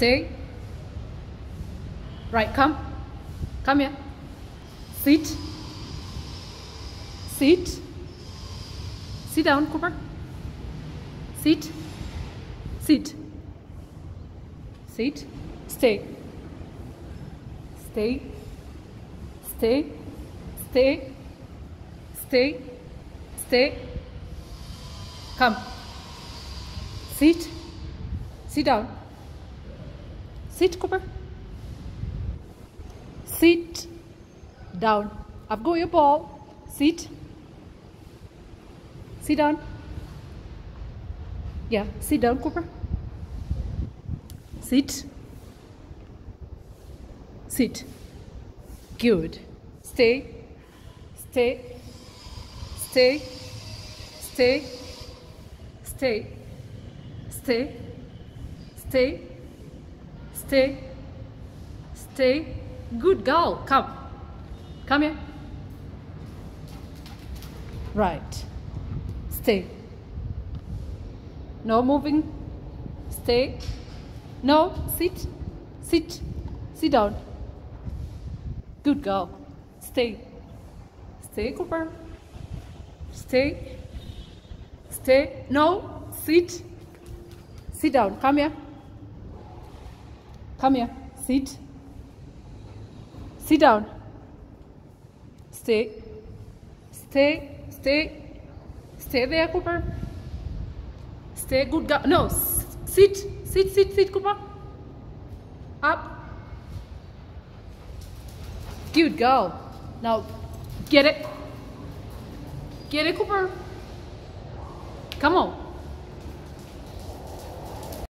Stay. Right, come. Come here. Sit. Sit. Sit down, Cooper. Sit. Sit. Sit. Stay. Stay. Stay. Stay. Stay. Stay. Come. Sit. Sit down. Sit, Cooper. Sit down. I've got your ball. Sit. Sit down. Yeah, sit down, Cooper. Sit. Sit. Good. Stay. Stay. Stay. Stay. Stay. Stay. Stay. Stay. Stay. Good girl. Come. Come here. Right. Stay. No moving. Stay. No. Sit. Sit. Sit down. Good girl. Stay. Stay, Cooper. Stay. Stay. No. Sit. Sit down. Come here. Come here. Sit. Sit down. Stay. Stay. Stay. Stay there, Cooper. Stay. Good girl. No. Sit. Sit. Sit. Sit, Cooper. Up. Good girl. Now, get it. Get it, Cooper. Come on.